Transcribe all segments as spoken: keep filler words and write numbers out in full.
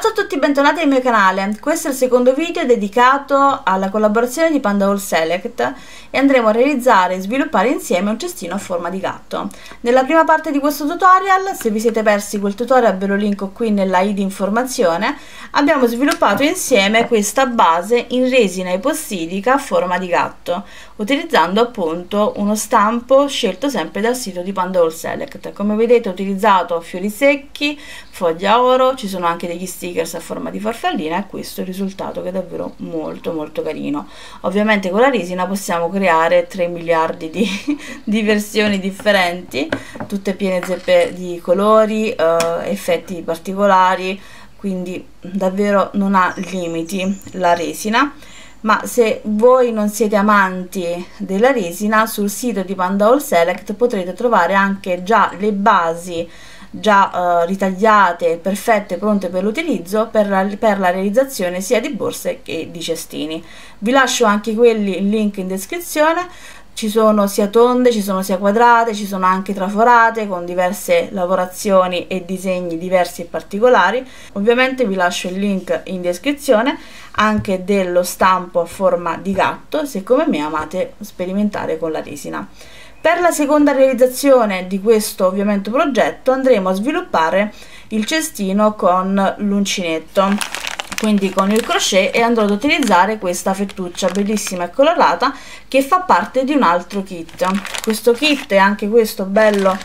Ciao a tutti, bentornati al mio canale. Questo è il secondo video dedicato alla collaborazione di Pandaall Select e andremo a realizzare e sviluppare insieme un cestino a forma di gatto. Nella prima parte di questo tutorial, se vi siete persi quel tutorial ve lo linko qui nella i di informazione, abbiamo sviluppato insieme questa base in resina epossidica a forma di gatto, utilizzando appunto uno stampo scelto sempre dal sito di Pandaall Select. Come vedete ho utilizzato fiori secchi, foglia oro, ci sono anche degli stickers a forma di farfallina e questo è il risultato, che è davvero molto molto carino. Ovviamente con la resina possiamo creare tre miliardi di, di versioni differenti, tutte piene zeppe di colori, eh, effetti particolari, quindi davvero non ha limiti la resina. Ma se voi non siete amanti della resina, sul sito di Pandaall Select potrete trovare anche già le basi già uh, ritagliate, perfette, pronte per l'utilizzo per la, per la realizzazione sia di borse che di cestini. Vi lascio anche quelli il link in descrizione. Ci sono sia tonde, ci sono sia quadrate, ci sono anche traforate con diverse lavorazioni e disegni diversi e particolari. Ovviamente vi lascio il link in descrizione anche dello stampo a forma di gatto, se come me amate sperimentare con la resina. Per la seconda realizzazione di questo ovviamente progetto andremo a sviluppare il cestino con l'uncinetto, quindi con il crochet, e andrò ad utilizzare questa fettuccia bellissima e colorata che fa parte di un altro kit. Questo kit è anche questo bello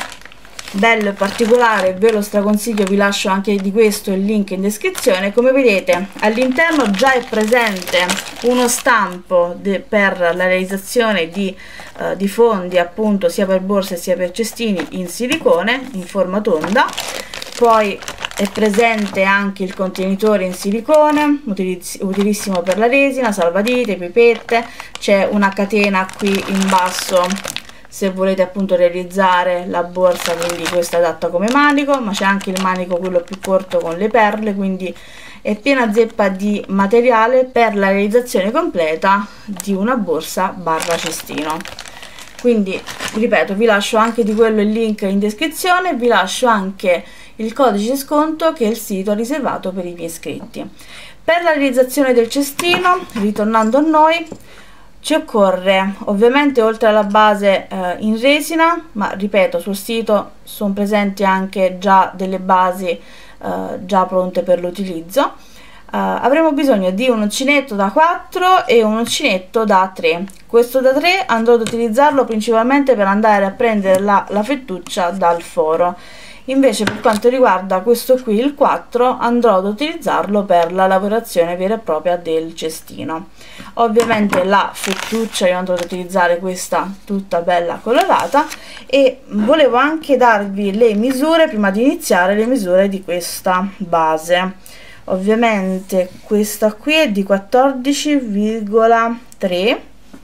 bello e particolare, ve lo straconsiglio, vi lascio anche di questo il link in descrizione. Come vedete all'interno già è presente uno stampo per la realizzazione di, uh, di fondi appunto sia per borse sia per cestini in silicone in forma tonda. Poi è presente anche il contenitore in silicone, utiliz utilissimo per la resina, salvadite, pipette. C'è una catena qui in basso se volete appunto realizzare la borsa, quindi questa è adatta come manico, ma c'è anche il manico quello più corto con le perle, quindi è piena zeppa di materiale per la realizzazione completa di una borsa barra cestino. Quindi ripeto, vi lascio anche di quello il link in descrizione, vi lascio anche il codice sconto che il sito ha riservato per i miei iscritti. Per la realizzazione del cestino, ritornando a noi, ci occorre ovviamente, oltre alla base eh, in resina, ma ripeto sul sito sono presenti anche già delle basi eh, già pronte per l'utilizzo, eh, avremo bisogno di un uncinetto da quattro e un uncinetto da tre. Questo da tre andrò ad utilizzarlo principalmente per andare a prendere la, la fettuccia dal foro. Invece per quanto riguarda questo qui, il quattro, andrò ad utilizzarlo per la lavorazione vera e propria del cestino. Ovviamente la fettuccia io andrò ad utilizzare questa tutta bella colorata, e volevo anche darvi le misure prima di iniziare, le misure di questa base. Ovviamente questa qui è di quattordici virgola tre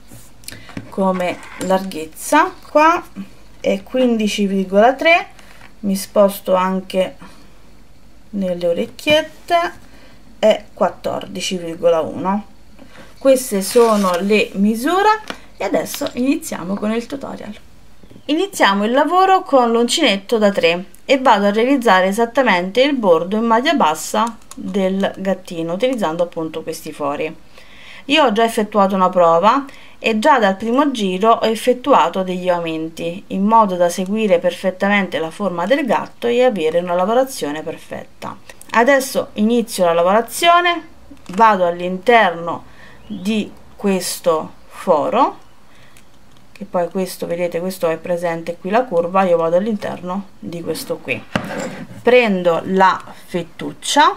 come larghezza, qua è quindici virgola tre, mi sposto anche nelle orecchiette, è quattordici virgola uno. Queste sono le misure e adesso iniziamo con il tutorial. Iniziamo il lavoro con l'uncinetto da tre e vado a realizzare esattamente il bordo in maglia bassa del gattino utilizzando appunto questi fori. Io ho già effettuato una prova e già dal primo giro ho effettuato degli aumenti in modo da seguire perfettamente la forma del gatto e avere una lavorazione perfetta. Adesso inizio la lavorazione, vado all'interno di questo foro, che poi questo, vedete, questo è presente qui la curva, io vado all'interno di questo qui, prendo la fettuccia,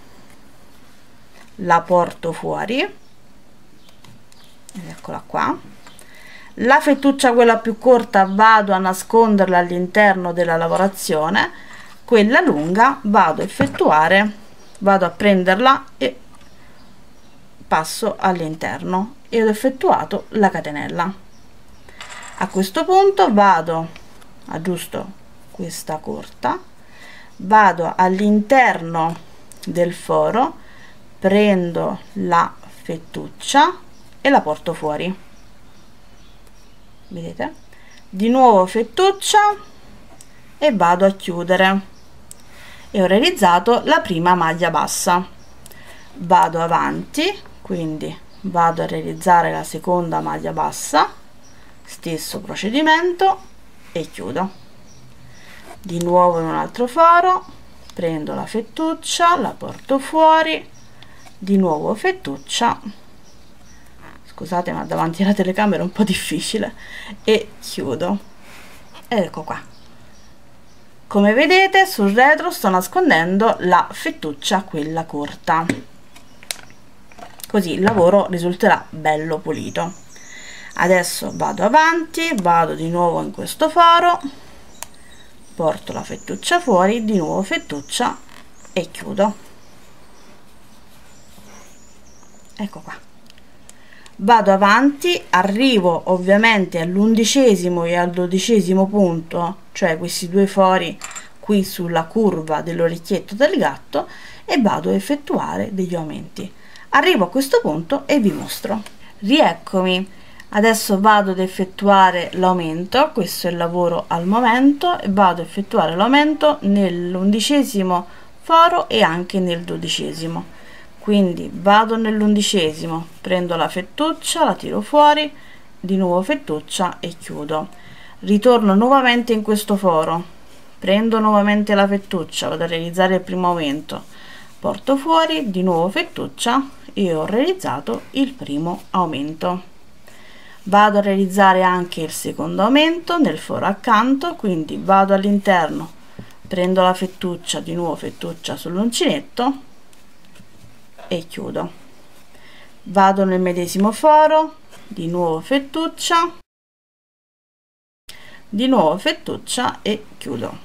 la porto fuori, eccola qua. La fettuccia, quella più corta, vado a nasconderla all'interno della lavorazione, quella lunga vado a effettuare, vado a prenderla e passo all'interno e ho effettuato la catenella. A questo punto vado, aggiusto questa corta, vado all'interno del foro, prendo la fettuccia e la porto fuori, vedete, di nuovo fettuccia e vado a chiudere e ho realizzato la prima maglia bassa. Vado avanti, quindi vado a realizzare la seconda maglia bassa, stesso procedimento, e chiudo. Di nuovo in un altro foro, prendo la fettuccia, la porto fuori, di nuovo fettuccia, scusate ma davanti alla telecamera è un po' difficile, e chiudo. Ed ecco qua. Come vedete sul retro sto nascondendo la fettuccia, quella corta, così il lavoro risulterà bello pulito. Adesso vado avanti, vado di nuovo in questo foro, porto la fettuccia fuori, di nuovo fettuccia e chiudo. Ecco qua. Vado avanti, arrivo ovviamente all'undicesimo e al dodicesimo punto, cioè questi due fori qui sulla curva dell'orecchietto del gatto, e vado a effettuare degli aumenti. Arrivo a questo punto e vi mostro. Rieccomi. Adesso vado ad effettuare l'aumento, questo è il lavoro al momento, e vado a effettuare l'aumento nell'undicesimo foro e anche nel dodicesimo. Quindi vado nell'undicesimo, prendo la fettuccia, la tiro fuori, di nuovo fettuccia e chiudo. Ritorno nuovamente in questo foro, prendo nuovamente la fettuccia, vado a realizzare il primo aumento, porto fuori, di nuovo fettuccia e ho realizzato il primo aumento. Vado a realizzare anche il secondo aumento nel foro accanto, quindi vado all'interno, prendo la fettuccia, di nuovo fettuccia sull'uncinetto e chiudo. Vado nel medesimo foro, di nuovo fettuccia, di nuovo fettuccia e chiudo.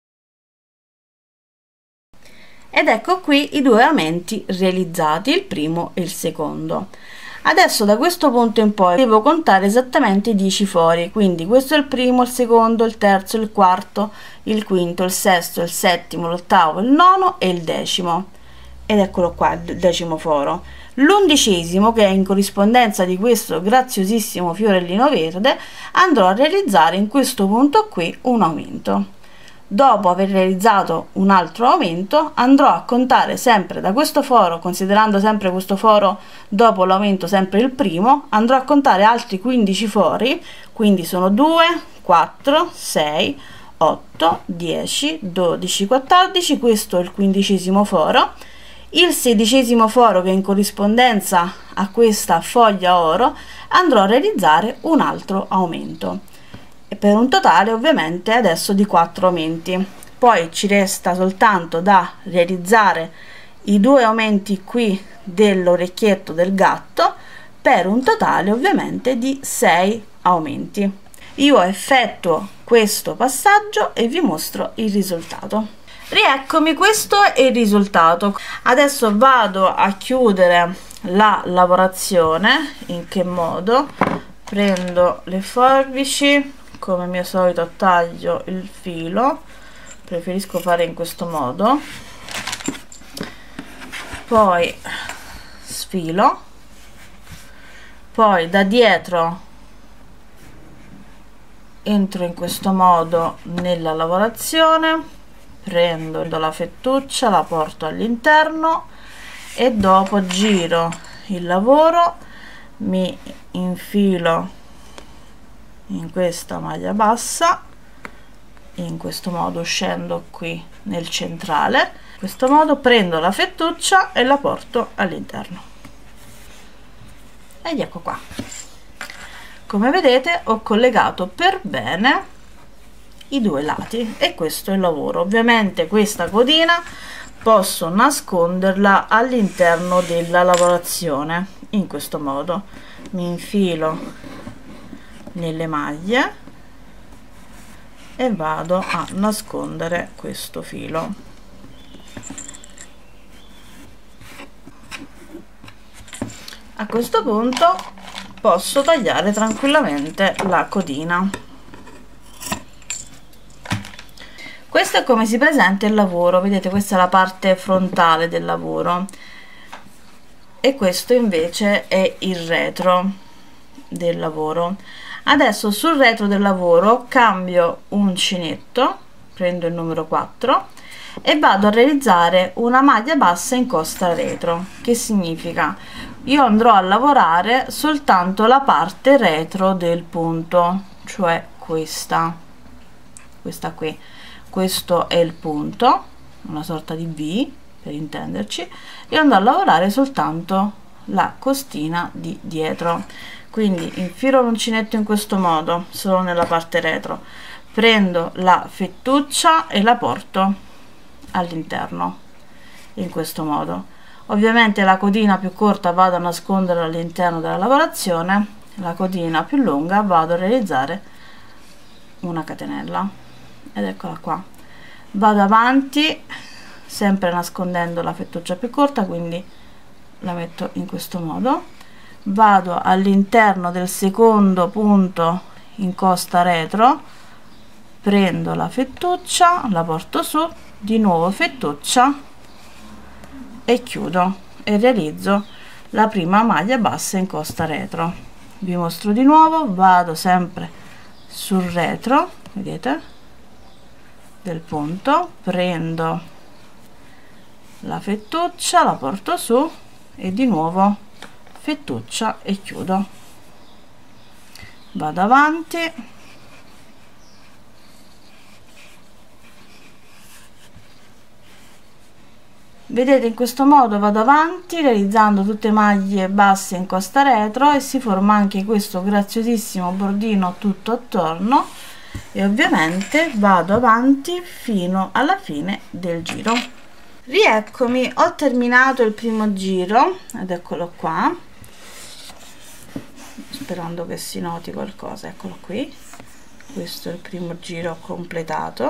Ed ecco qui i due aumenti realizzati, il primo e il secondo. Adesso da questo punto in poi devo contare esattamente i dieci fori, quindi questo è il primo, il secondo, il terzo, il quarto, il quinto, il sesto, il settimo, l'ottavo, il nono e il decimo. Ed eccolo qua il decimo foro. L'undicesimo, che è in corrispondenza di questo graziosissimo fiorellino verde, andrò a realizzare in questo punto qui un aumento. Dopo aver realizzato un altro aumento andrò a contare sempre da questo foro, considerando sempre questo foro dopo l'aumento sempre il primo, andrò a contare altri quindici fori, quindi sono due, quattro, sei, otto, dieci, dodici, quattordici, questo è il quindicesimo foro. Il sedicesimo foro, che è in corrispondenza a questa foglia oro, andrò a realizzare un altro aumento, e per un totale ovviamente adesso di quattro aumenti. Poi ci resta soltanto da realizzare i due aumenti qui dell'orecchietto del gatto, per un totale ovviamente di sei aumenti. Io effettuo questo passaggio e vi mostro il risultato. Rieccomi, questo è il risultato. Adesso vado a chiudere la lavorazione. In che modo? Prendo le forbici, come mio solito taglio il filo, preferisco fare in questo modo, poi sfilo, poi da dietro entro in questo modo nella lavorazione, prendo la fettuccia, la porto all'interno e dopo giro il lavoro, mi infilo in questa maglia bassa, in questo modo scendo qui nel centrale, in questo modo prendo la fettuccia e la porto all'interno ed ecco qua. Come vedete ho collegato per bene i due lati e questo è il lavoro. Ovviamente questa codina posso nasconderla all'interno della lavorazione in questo modo, mi infilo nelle maglie e vado a nascondere questo filo. A questo punto posso tagliare tranquillamente la codina. Questo è come si presenta il lavoro, vedete, questa è la parte frontale del lavoro e questo invece è il retro del lavoro. Adesso sul retro del lavoro cambio uncinetto, prendo il numero quattro e vado a realizzare una maglia bassa in costa retro. Che significa? Io andrò a lavorare soltanto la parte retro del punto, cioè questa questa qui. Questo è il punto, una sorta di V per intenderci, e andrò a lavorare soltanto la costina di dietro. Quindi infilo l'uncinetto in questo modo solo nella parte retro, prendo la fettuccia e la porto all'interno in questo modo. Ovviamente la codina più corta vado a nascondere all'interno della lavorazione, la codina più lunga vado a realizzare una catenella, ed eccola qua. Vado avanti sempre nascondendo la fettuccia più corta, quindi la metto in questo modo, vado all'interno del secondo punto in costa retro, prendo la fettuccia, la porto su, di nuovo fettuccia e chiudo e realizzo la prima maglia bassa in costa retro. Vi mostro di nuovo, vado sempre sul retro, vedete, del punto, prendo la fettuccia, la porto su e di nuovo fettuccia e chiudo. Vado avanti, vedete, in questo modo vado avanti realizzando tutte maglie basse in costa retro e si forma anche questo graziosissimo bordino tutto attorno, e ovviamente vado avanti fino alla fine del giro. Rieccomi, ho terminato il primo giro ed eccolo qua, sperando che si noti qualcosa, eccolo qui, questo è il primo giro completato.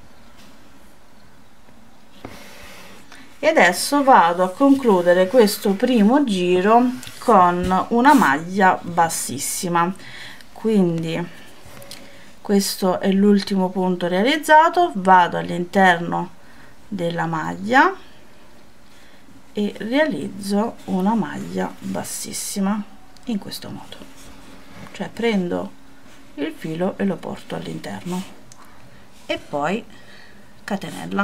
E adesso vado a concludere questo primo giro con una maglia bassissima, quindi questo è l'ultimo punto realizzato, vado all'interno della maglia e realizzo una maglia bassissima in questo modo, cioè prendo il filo e lo porto all'interno e poi catenella,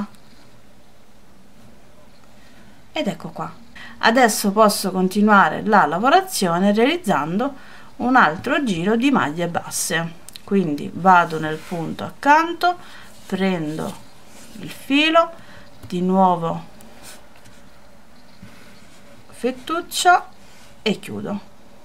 ed ecco qua. Adesso posso continuare la lavorazione realizzando un altro giro di maglie basse, quindi vado nel punto accanto, prendo il filo, di nuovo fettuccia e chiudo.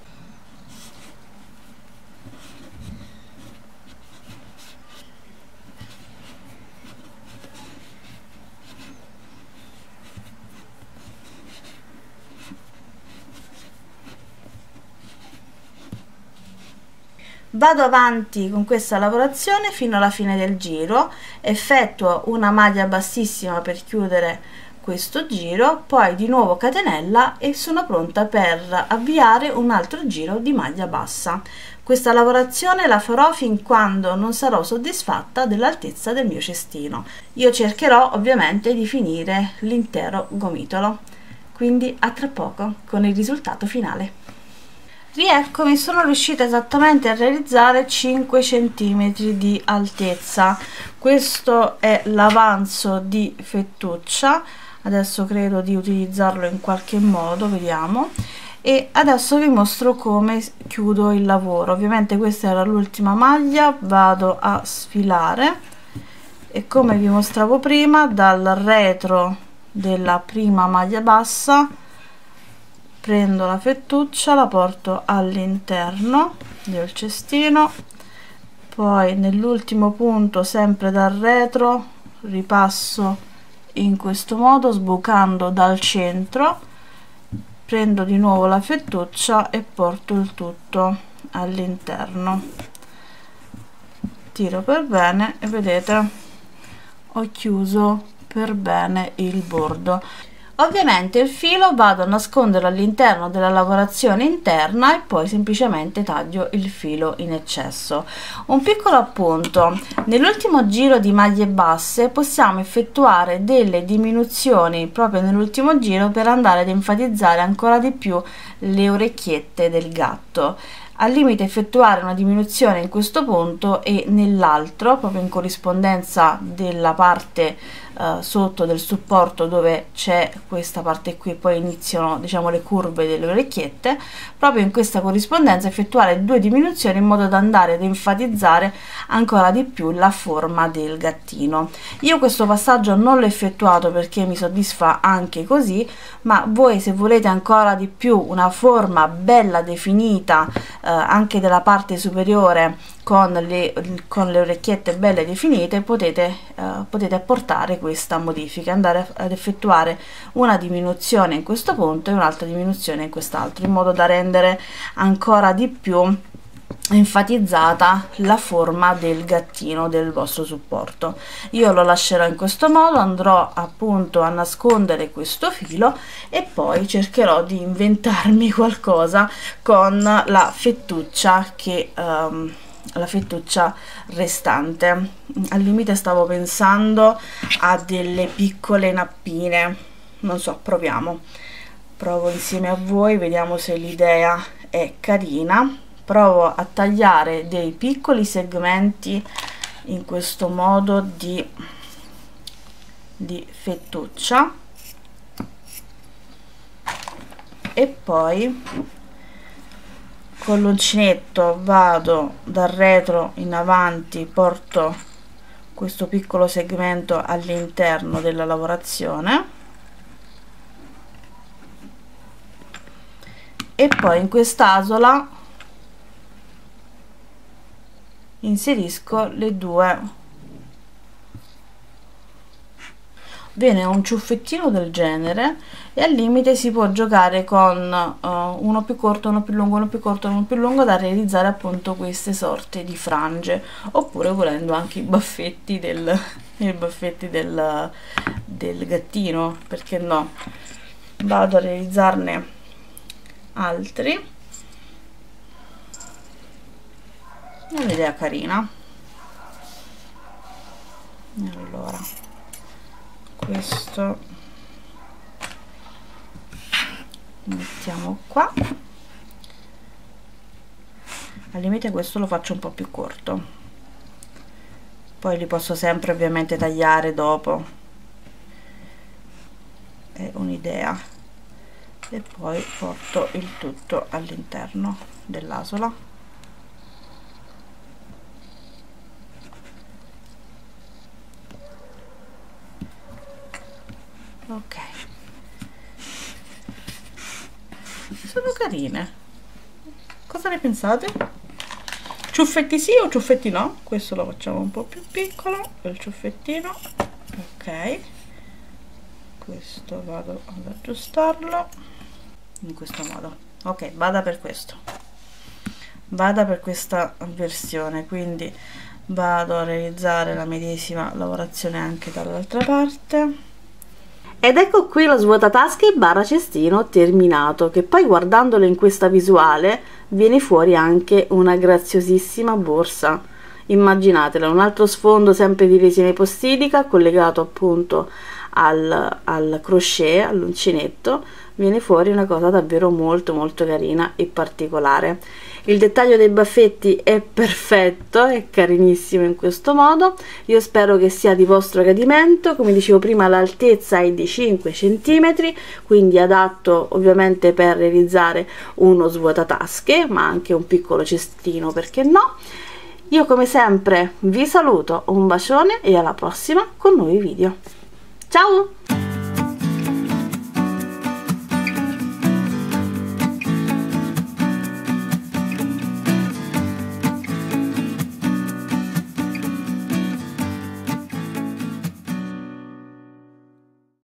Vado avanti con questa lavorazione fino alla fine del giro, effettuo una maglia bassissima per chiudere questo giro, poi di nuovo catenella e sono pronta per avviare un altro giro di maglia bassa. Questa lavorazione la farò fin quando non sarò soddisfatta dell'altezza del mio cestino. Io cercherò ovviamente di finire l'intero gomitolo, quindi a tra poco con il risultato finale. Rieccomi, sono riuscita esattamente a realizzare cinque centimetri di altezza. Questo è l'avanzo di fettuccia, adesso credo di utilizzarlo in qualche modo, vediamo, e adesso vi mostro come chiudo il lavoro. Ovviamente questa era l'ultima maglia, vado a sfilare e come vi mostravo prima, dal retro della prima maglia bassa prendo la fettuccia, la porto all'interno del cestino, poi nell'ultimo punto sempre dal retro ripasso in questo modo sbucando dal centro, prendo di nuovo la fettuccia e porto il tutto all'interno, tiro per bene e vedete ho chiuso per bene il bordo. Ovviamente il filo vado a nasconderlo all'interno della lavorazione interna e poi semplicemente taglio il filo in eccesso. Un piccolo appunto: nell'ultimo giro di maglie basse possiamo effettuare delle diminuzioni proprio nell'ultimo giro per andare ad enfatizzare ancora di più le orecchiette del gatto. Al limite effettuare una diminuzione in questo punto e nell'altro, proprio in corrispondenza della parte uh, sotto del supporto dove c'è questa parte qui, poi iniziano diciamo le curve delle orecchiette. Proprio in questa corrispondenza effettuare due diminuzioni in modo da andare ad enfatizzare ancora di più la forma del gattino. Io questo passaggio non l'ho effettuato perché mi soddisfa anche così, ma voi se volete ancora di più una forma bella definita eh, anche della parte superiore con le, con le orecchiette belle definite, potete, eh, potete apportare questa modifica, andare ad effettuare una diminuzione in questo punto e un'altra diminuzione in quest'altro, in modo da rendere ancora di più enfatizzata la forma del gattino del vostro supporto. Io lo lascerò in questo modo, andrò appunto a nascondere questo filo e poi cercherò di inventarmi qualcosa con la fettuccia che um, la fettuccia restante. Al limite stavo pensando a delle piccole nappine, non so, proviamo provo insieme a voi, vediamo se l'idea è carina. Provo a tagliare dei piccoli segmenti in questo modo di, di fettuccia e poi con l'uncinetto vado dal retro in avanti, porto questo piccolo segmento all'interno della lavorazione e poi in quest'asola inserisco le due. Viene un ciuffettino del genere e al limite si può giocare con uh, uno più corto, uno più lungo, uno più corto, uno più lungo, da realizzare appunto queste sorte di frange, oppure volendo anche i baffetti del, i baffetti del, del gattino, perché no. Vado a realizzarne altri. È un'idea carina. Allora, questo mettiamo qua. Al limite questo lo faccio un po' più corto, poi li posso sempre ovviamente tagliare dopo, è un'idea. E poi porto il tutto all'interno dell'asola. Ok, sono carine. Cosa ne pensate? Ciuffetti sì o ciuffetti no? Questo lo facciamo un po' più piccolo, il ciuffettino. Ok, questo vado ad aggiustarlo in questo modo. Ok, vada per questo, vada per questa versione, quindi vado a realizzare la medesima lavorazione anche dall'altra parte. Ed ecco qui lo svuotatasche barra cestino terminato, che poi guardandolo in questa visuale viene fuori anche una graziosissima borsa. Immaginatela, un altro sfondo sempre di resina epossidica collegato appunto al, al crochet, all'uncinetto, viene fuori una cosa davvero molto molto carina e particolare. Il dettaglio dei baffetti è perfetto, è carinissimo in questo modo. Io spero che sia di vostro gradimento. Come dicevo prima, l'altezza è di cinque centimetri, quindi adatto ovviamente per realizzare uno svuotatasche, ma anche un piccolo cestino, perché no. Io come sempre vi saluto, un bacione e alla prossima con nuovi video. Ciao!